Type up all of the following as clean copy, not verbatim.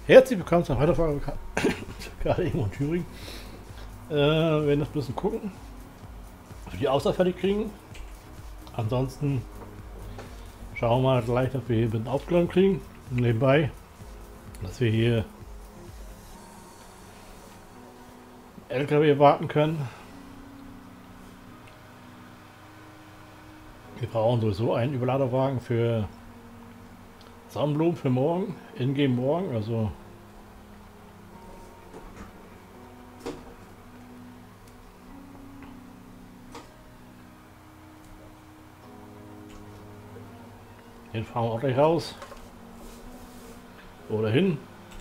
Herzlich willkommen zur Weiterfolge gerade irgendwo in Thüringen. Wir werden das ein bisschen gucken, ob wir die Außer fertig kriegen. Ansonsten schauen wir mal gleich, dass wir hier ein bisschen Aufklärung kriegen. Und nebenbei, dass wir hier LKW warten können. Wir brauchen sowieso einen Überladerwagen für Sonnenblumen für morgen, in-game morgen, also den fahren wir auch gleich raus. Oder hin.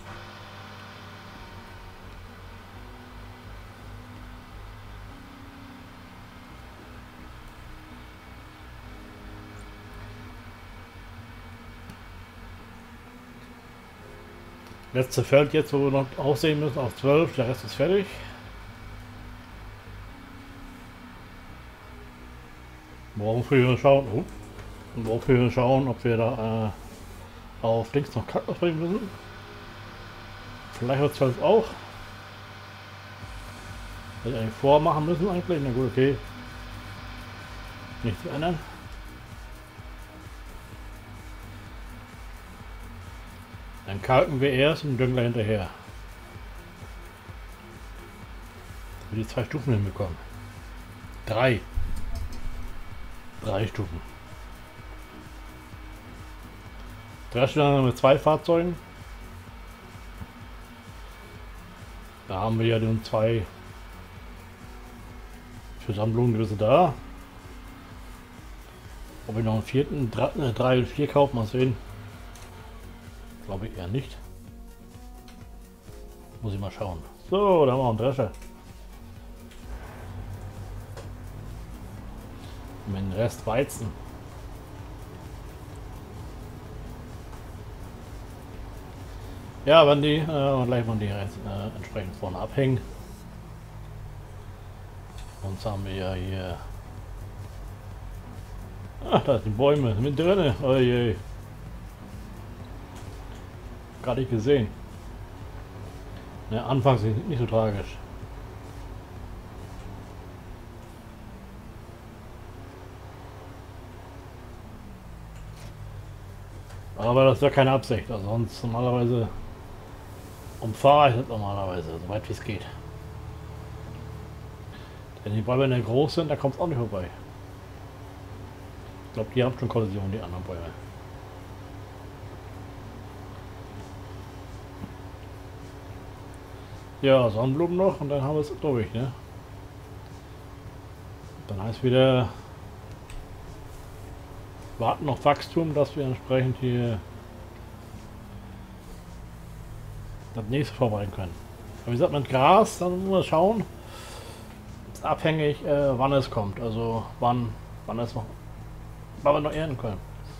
Letzte Feld jetzt, wo wir noch aussehen müssen, auf 12, der Rest ist fertig. Morgen früh schauen, morgen früh schauen, ob wir da auf links noch Kaktus bringen müssen. Vielleicht auf 12 auch. Hätte ich eigentlich vormachen müssen eigentlich. Na gut, okay. Nichts zu ändern. Dann kalken wir erst und düngen gleich hinterher. Dass wir die 2 Stufen hinbekommen. 3. 3 Stufen. Dreschler mit 2 Fahrzeugen. Da haben wir ja den 2 für Sammlungen da. Ob wir noch einen vierten, 3 und 4 kaufen, mal sehen. Glaube ich eher nicht. Muss ich mal schauen. So, da haben wir einen Drescher. Mit dem Rest Weizen. Ja, wenn die gleich mal die entsprechend vorne abhängen. Sonst haben wir ja hier. Ach, da sind die Bäume mit drinne. Oh je. Gar nicht gesehen. Ne, anfangs nicht so tragisch. Aber das ist ja keine Absicht. Also sonst normalerweise umfahre ich das normalerweise, so weit wie es geht. Wenn die Bäume nicht groß sind, da kommt es auch nicht vorbei. Ich glaube, die haben schon Kollision, die anderen Bäume. Ja, Sonnenblumen noch und dann haben wir es durch, ne? Dann heißt wieder warten auf Wachstum, dass wir entsprechend hier das nächste vorbereiten können. Aber wie gesagt, mit Gras, dann müssen wir schauen. Ist abhängig, wann es kommt. Also wann wir noch ernten können.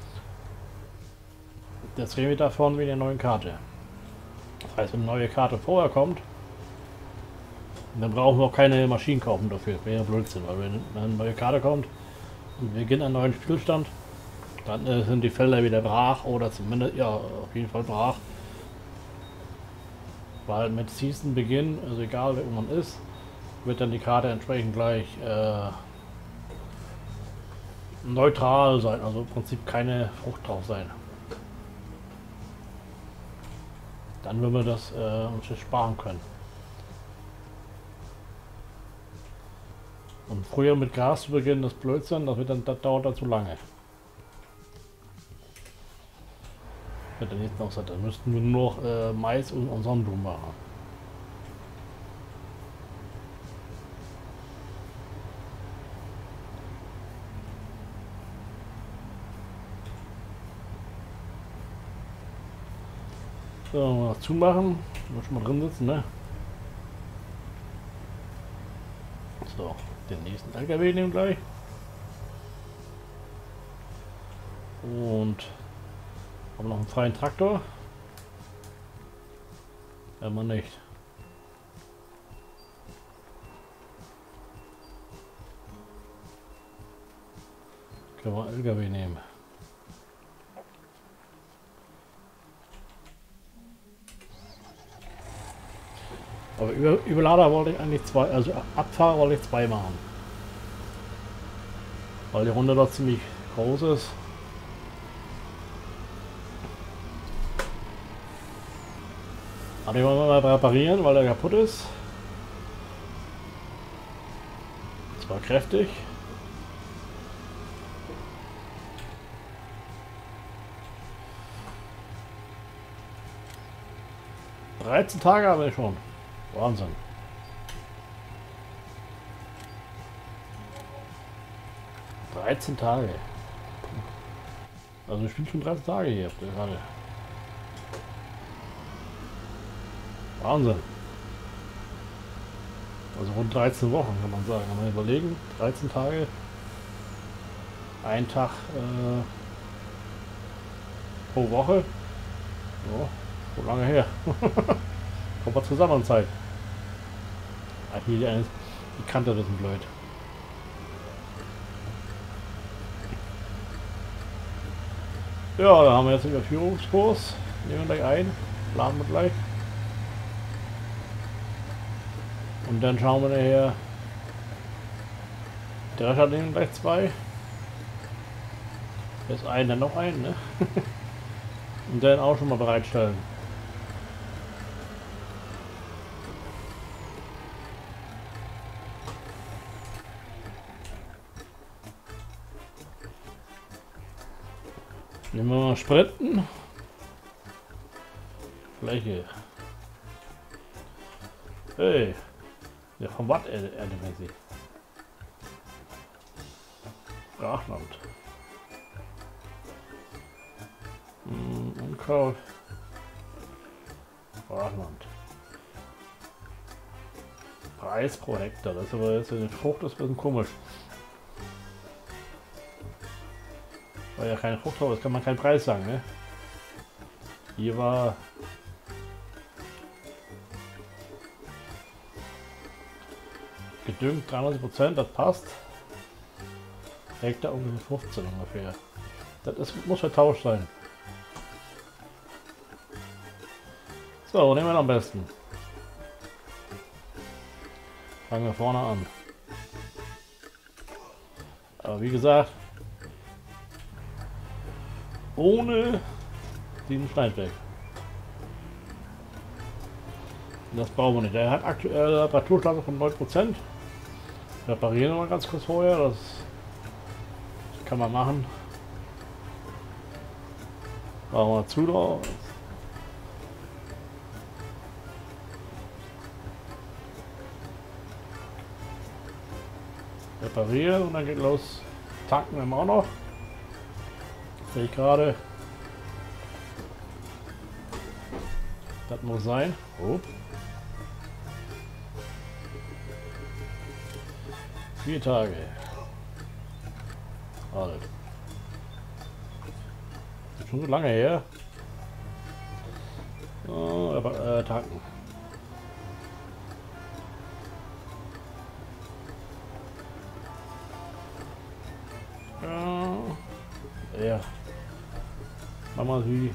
Jetzt reden wir davon wie eine neue Karte. Das heißt, wenn eine neue Karte vorher kommt, dann brauchen wir auch keine Maschinen kaufen dafür. Wäre Blödsinn, weil wenn eine neue Karte kommt und wir beginnen einen neuen Spielstand, dann sind die Felder wieder brach oder zumindest, ja, auf jeden Fall brach. Weil mit Season Beginn, also egal wer man ist, wird dann die Karte entsprechend gleich neutral sein, also im Prinzip keine Frucht drauf sein. Dann würden wir das uns sparen können. Und früher mit Gras zu beginnen, das Blödsinn, das dauert dann zu lange. Wenn der nächste noch sagt, dann müssten wir nur noch Mais und Sonnenblumen machen. So, mal zumachen. Muss schon mal drin sitzen, ne? So, den nächsten LKW nehmen gleich. Und haben wir noch einen freien Traktor? Wenn man nicht. Können wir LKW nehmen. Aber Überlader wollte ich eigentlich zwei, also Abfahrer wollte ich zwei machen. Weil die Runde dort ziemlich groß ist. Aber den wollen wir mal reparieren, weil er kaputt ist. Zwar kräftig. (13 Tage haben wir schon. Wahnsinn. (13 Tage. Also ich bin schon 13 Tage hier gerade. Wahnsinn. Also rund 13 Wochen kann man sagen. Mal überlegen. 13 Tage. Ein Tag pro Woche. So, so lange her. Kommt mal zusammen Zeit. Die Kante ist ein blöd. Ja, da haben wir jetzt den Überführungskurs. Nehmen wir gleich ein. Planen wir gleich. Und dann schauen wir nachher. Der Rest hat nehmen gleich zwei. Jetzt einen, dann noch einen, ne? Und dann auch schon mal bereitstellen. Nehmen wir mal Spritten. Fläche. Hey. Ja, vom Watt erdemäßig. Brachland. Unkraut. Brachland. Preis pro Hektar. Das ist aber jetzt eine Frucht, das ist ein bisschen komisch. Weil ja keine Frucht drauf ist, kann man keinen Preis sagen, ne? Hier war gedüngt 93%, das passt. Hektar ungefähr 15 ungefähr. Muss vertauscht sein. So, nehmen wir am besten. Fangen wir vorne an. Aber wie gesagt, ohne diesen Schneidwerk. Das brauchen wir nicht. Er hat aktuell Reparaturstärke von 9%. Reparieren wir mal ganz kurz vorher. Das kann man machen. Machen wir zu drauf. Reparieren und dann geht los. Tanken wir auch noch. Sehe ich gerade. Das muss sein. Oh. 4 Tage. Halt. Ist schon so lange her. Oh, tanken. Ja. Machen wir wie.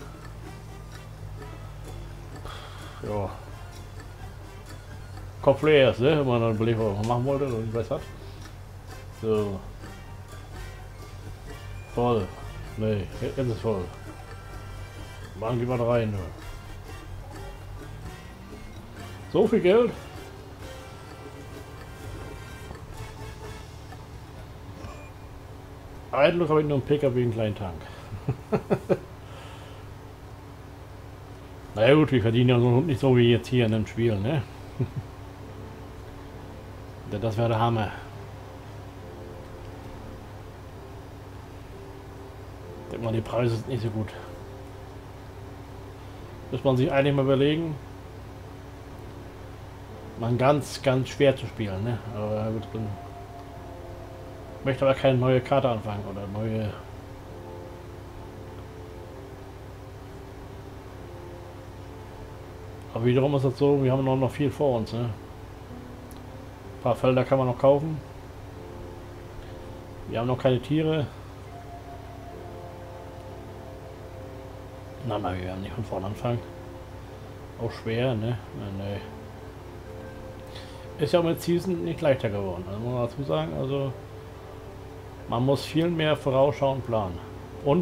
Ja. Kopf leer ist, ne? Wenn man dann überlegt, was man machen wollte und nicht weiß hat. So. Voll. Ne, jetzt ist voll. Machen die mal rein. Nur. So viel Geld. Eigentlich habe ich nur einen PKW, einen kleinen Tank. Na ja gut, wir verdienen ja nicht so wie jetzt hier in dem Spiel, ne? Das wäre der Hammer. Ich denke mal, die Preise sind nicht so gut. Muss man sich eigentlich mal überlegen. Man ganz schwer zu spielen, ne? Aber gut, ich möchte aber keine neue Karte anfangen oder neue. Aber wiederum ist das so, wir haben noch viel vor uns, ne? Ein paar Felder kann man noch kaufen. Wir haben noch keine Tiere. Na, wir werden nicht von vorne anfangen. Auch schwer, ne? Nee. ist ja mit Season nicht leichter geworden. Also muss man dazu sagen, also man muss viel mehr vorausschauend planen. Und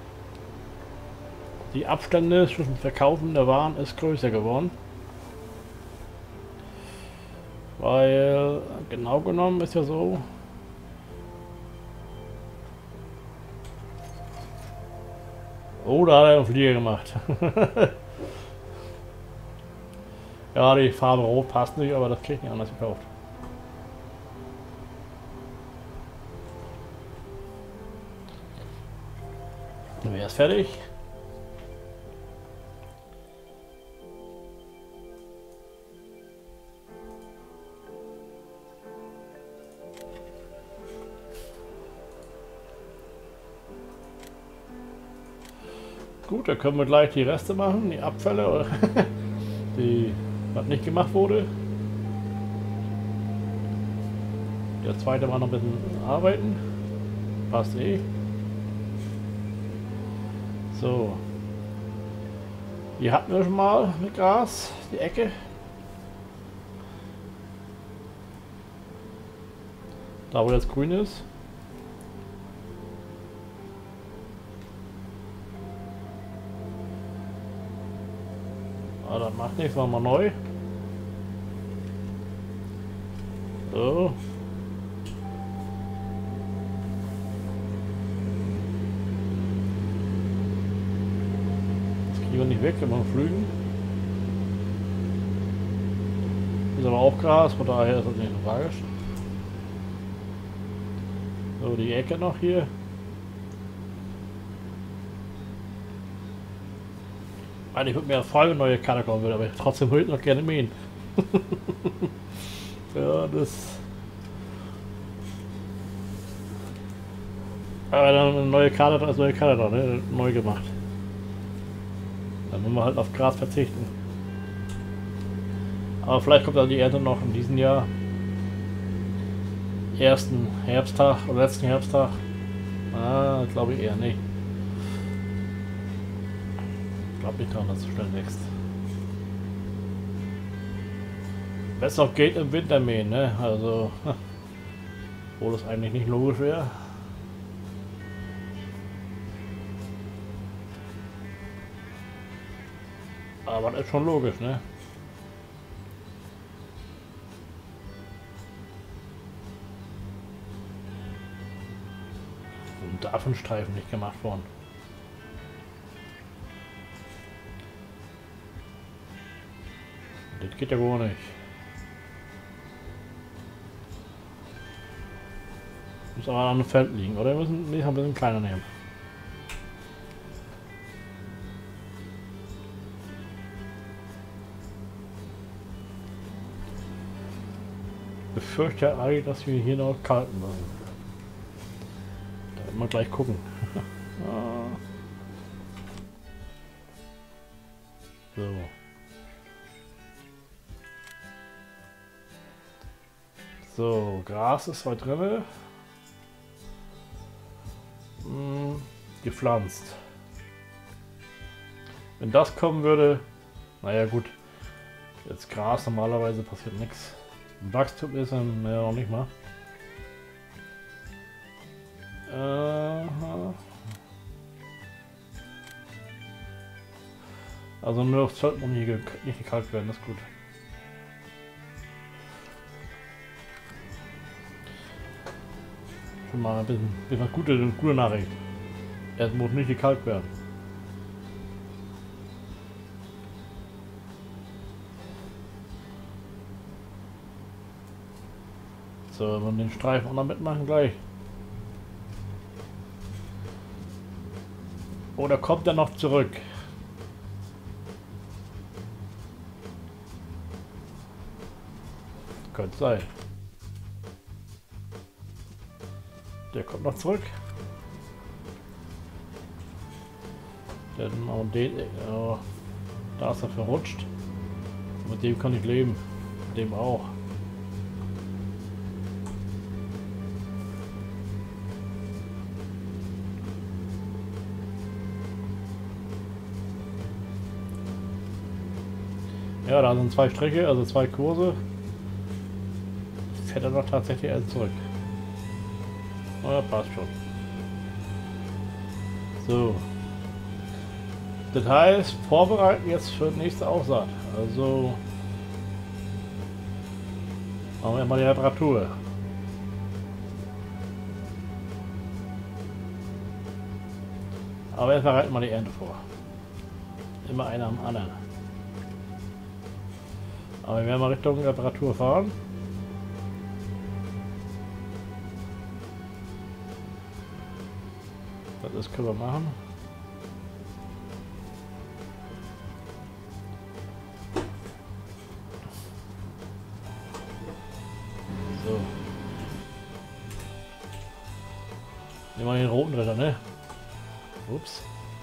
die Abstände zwischen Verkaufen der Waren ist größer geworden. Weil genau genommen ist ja so, oh, da hat er einen Flieger gemacht. Ja, die Farbe Rot passt nicht, aber das kriegt nicht anders gekauft. Wer ist fertig? Gut, dann können wir gleich die Reste machen, die Abfälle, oder die, was nicht gemacht wurde. Der zweite war noch ein bisschen arbeiten. Passt eh. So. Hier hatten wir schon mal mit Gras, die Ecke. Da wo jetzt grün ist. Ah, das macht nichts, machen wir neu. So. Das kriegen wir nicht weg, wenn wir flügen. Ist aber auch Gras, von daher ist das nicht so tragisch. So, die Ecke noch hier. Eigentlich würde mir voll eine neue Karte kommen würde, aber ich trotzdem würde ich noch gerne mähen. Ja, das. Aber dann eine neue Karte, da ist neue Karte da, ne? Neu gemacht. Dann müssen wir halt auf Gras verzichten. Aber vielleicht kommt dann die Ernte noch in diesem Jahr. Ersten Herbsttag oder letzten Herbsttag. Ah, glaube ich eher nicht. Ich glaube nicht daran, dass es so schnell wächst. Besser auch geht im Winter mähen, ne? Also, obwohl das eigentlich nicht logisch wäre. Aber das ist schon logisch, ne? Und davon Streifen nicht gemacht worden. Das geht ja gar nicht. Muss aber an einem Feld liegen, oder? Wir müssen ein bisschen kleiner nehmen. Ich befürchte eigentlich, dass wir hier noch kalten müssen. Da werden wir gleich gucken. So. So, Gras ist heute drin. Gepflanzt. Wenn das kommen würde, naja gut, jetzt Gras, normalerweise passiert nichts. Wachstum ist dann ja noch nicht mal. Also nur auf 12 noch nicht gekalkt werden, das ist gut. Schon mal ein bisschen gute Nachricht. Es muss nicht gekalkt werden. So, wenn wir den Streifen auch noch mitmachen gleich. Oder kommt er noch zurück? Könnte sein. Der kommt noch zurück. Dann auch den, da ist er verrutscht. Mit dem kann ich leben. Mit dem auch. Ja, da sind zwei Striche, also zwei Kurse. dann noch tatsächlich erst zurück. Ja, passt schon. So. Das heißt, vorbereiten jetzt für die nächste Aussaat. Also machen wir mal die Reparatur. Aber erstmal reiten wir die Ernte vor. Immer einer am anderen. Aber wir werden mal Richtung Reparatur fahren. Das können wir machen. So. Nehmen wir den roten Ritter, ne? Ups.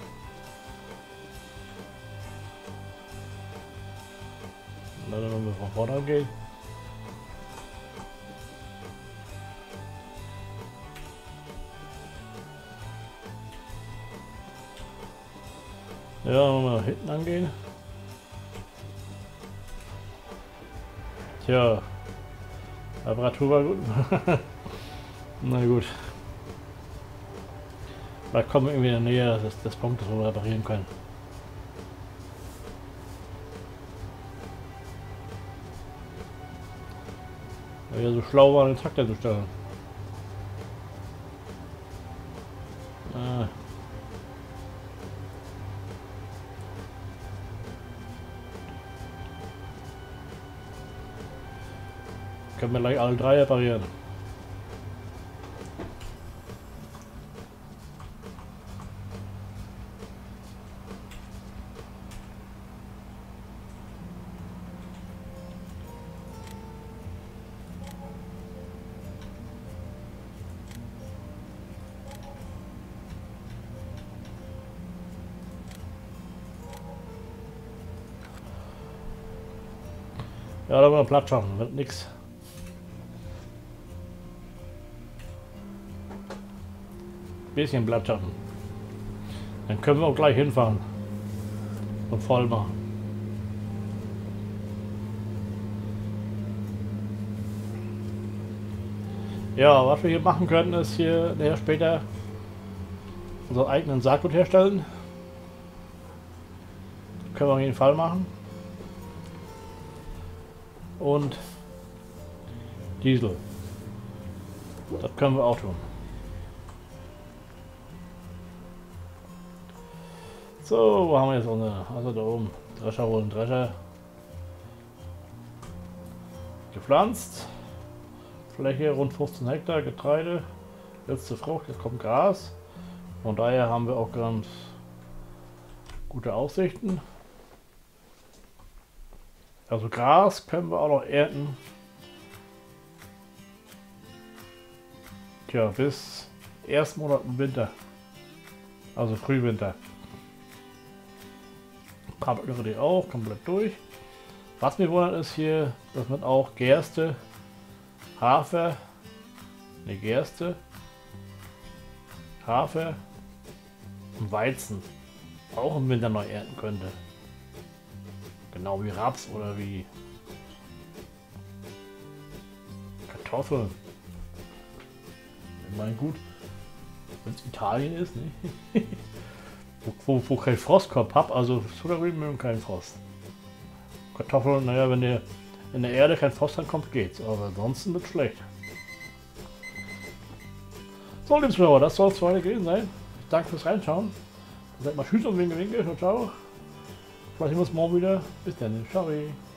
Und dann wollen wir von vorne gehen. Ja, wollen wir nach hinten angehen. Tja, Reparatur war gut. Na gut. Vielleicht kommen wir irgendwie in der Nähe des Punktes, wo wir reparieren können. Weil wir so schlau waren, den Traktor zu stellen. Können wir gleich alle drei reparieren. Ja, da wollen wir Platz schaffen, wird nix. Bisschen Platz schaffen. Dann können wir auch gleich hinfahren und voll machen. Ja, was wir hier machen können, ist hier nachher später unseren eigenen Saatgut herstellen. Das können wir auf jeden Fall machen. Und Diesel. Das können wir auch tun. So, wo haben wir jetzt unsere? Also da oben. Drescher holen, Drescher. Gepflanzt. Fläche rund 15 Hektar, Getreide. Letzte Frucht, jetzt kommt Gras. Von daher haben wir auch ganz gute Aussichten. Also Gras können wir auch noch ernten. Tja, bis ersten Monat im Winter. Also Frühwinter. Kartoffel auch komplett durch. Was mir wundert ist hier, dass man auch Gerste, Hafer, Hafer und Weizen auch im Winter neu ernten könnte. Genau wie Raps oder wie Kartoffeln. Ich meine, gut, wenn es Italien ist, ne? wo kein Frost kommt, also Zuckerrüben mögen keinen Frost. Kartoffeln, naja, wenn der in der Erde kein Frost dann kommt, geht's, aber ansonsten wird es schlecht. So, liebe Zuschauer, das soll es für heute gewesen sein. Danke fürs Reinschauen. Sagt mal Tschüss und Winke, Winke, ciao, ciao. Vielleicht sehen wir uns morgen wieder. Bis dann, ciao.